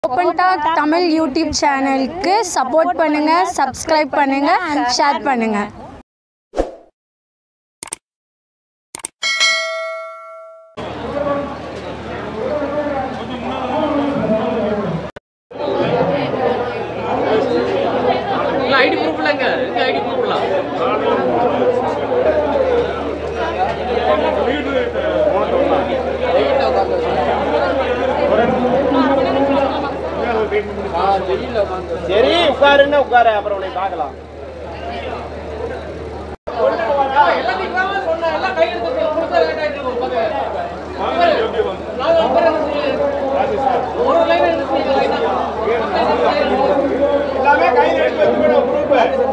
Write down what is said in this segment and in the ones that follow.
Open Talk Tamil YouTube channel க்கு support பண்ணுங்க, subscribe பண்ணுங்க, share பண்ணுங்க. ஐடி ப்ரூஃப்லங்க ஐடி ப்ரூஃப்லாம் சரி உட்காருன்னா உட்கார அப்புறம் உன்னை பார்க்கலாம் எல்லாமே கையில் எடுத்து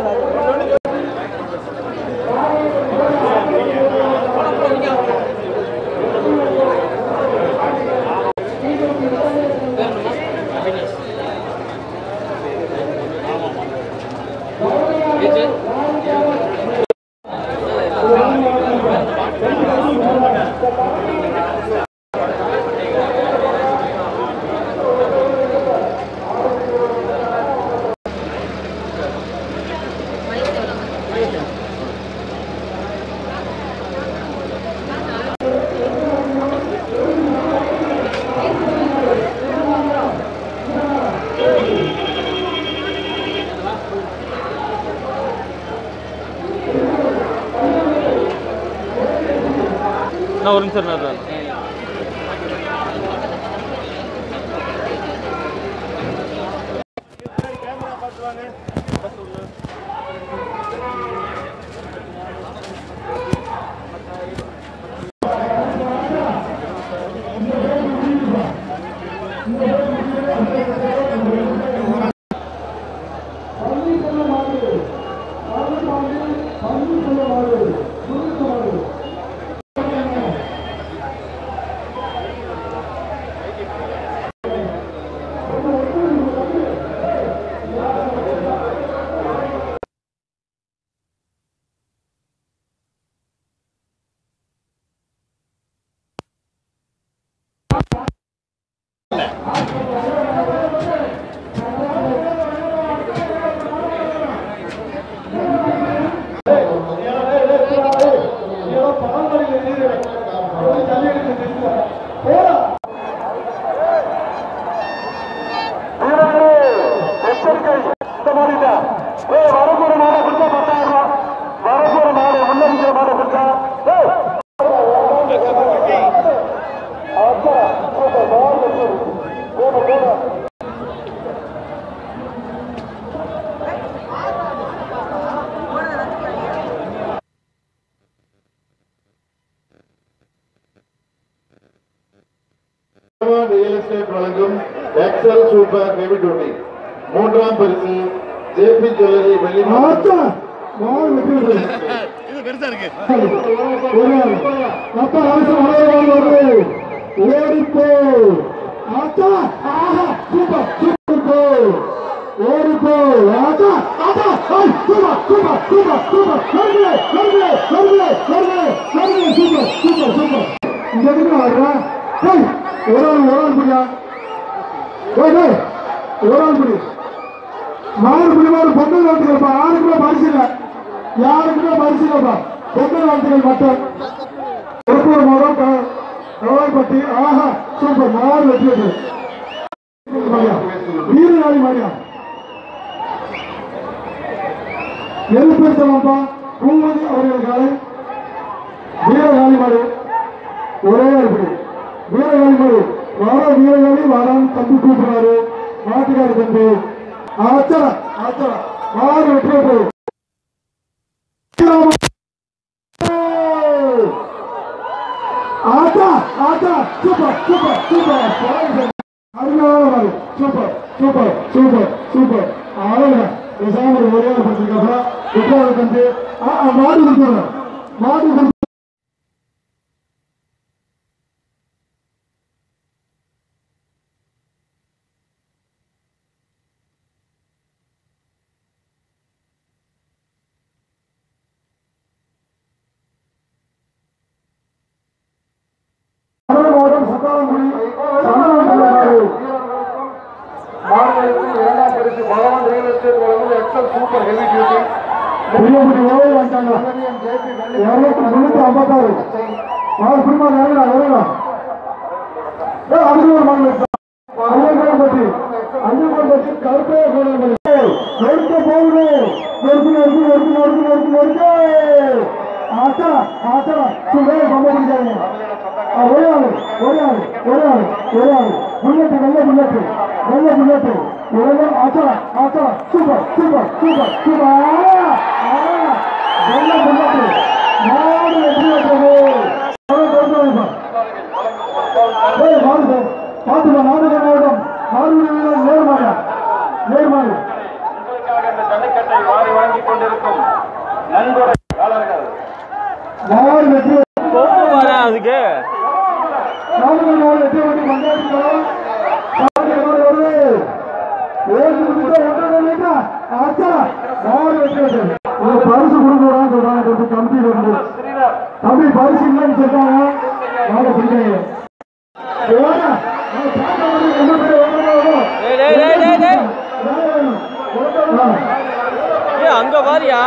ஒரு நிமிஷம் real estate வழங்கும் எக்ஸல் சூப்பர் ஹெவி டியூட்டி மூன்றாம் பரிசு ஜேபி ஜுவல்லரி வெள்ளி இது பெருசா இருக்கு அப்பா ஓடிப்போ ஆச்சா ஆஹா சூப்பர் சூப்பர் ஓடிப்போ ஆச்சா ஆச்சா சூப்பர் சூப்பர் சூப்பர் சூப்பர் சர்வே சர்வே சர்வே சர்வே சர்வே சூப்பர் சூப்பர் சூப்பர் இங்க இருந்து வர்றா ஒரு புரியா ஒரு புரி மாறு புரிவாரு பொங்கல் வாழ்த்துக்கள்ப்பா யாருக்குமே பரிசு இல்லை யாருக்குமே பரிசு இல்லைப்பா பொங்கல் வாழ்த்துக்கள் மட்டும் ஒரு முகம் கவாய்பட்டி ஆஹா சூப்பர் மாறு வெற்றி வீரகாளி மாரியா எழுப்பெடுத்தவாப்பா பூமதி அவர்கள் காலை வீரகாளி மாடு ஒரே எப்படி வீரகாளி மாடு வர வீரகாளி வரான்னு தம்பி கூப்பிடுறாரு மாட்டுக்காரி தம்பி ஆச்சரா ஆச்சரா மாறு வெற்றியை போய் ஆச்சா ஆச்சா சூப்பர் சூப்பர் சூப்பர் அருமையான சூப்பர் சூப்பர் சூப்பர் சூப்பர் அழகா சாமி ஒரே படிச்சிருக்காப்பா வெற்றியாக தம்பி மாடு கொடுத்துறேன் மாடு மாடுகளுக்கு இரண்டாம் பரிசு பகவான் ரியல் எஸ்டேட் வழங்கும் எக்ஸல் சூப்பர் ஹெவி டியூட்டி புரியபடி ஓடி வந்துட்டாங்க 256 மாடு புரிமா வருங்க அதுக்கு ஒரு மாடு பற்றி கருப்பே போகணும் ஆச்சா ஆச்சா சுவே ரொம்ப பிடிக்காங்க ஒரே ஆளு புல்லட்டு நல்ல புல்லட்டு ஆச்சா ஆச்சா சூப்பர் நல்ல புல்லட்டு மாடு எப்படி பார்த்துப்பா நாமக்கல் மாவட்டம் மாறுபடி நேர்மாடு ஜல்லிக்கட்டை வாரி வாங்கி கொண்டிருக்கும் நண்பர்கள் அதுக்கு நாமக்கல் மாவட்டம் எட்டு வண்டி பஞ்சாயத்து பரிசு கொடுக்குறான்னு சொல்றாங்க கமிட்டியில இருந்து தம்பி பரிசு இல்லைன்னு சொல்றாங்க நாளை பிடிக்காங்க அங்க பாரியா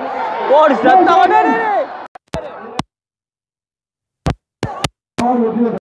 ஓடி